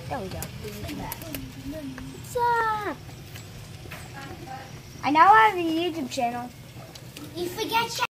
There we go. What's up? I now have a YouTube channel. You forget to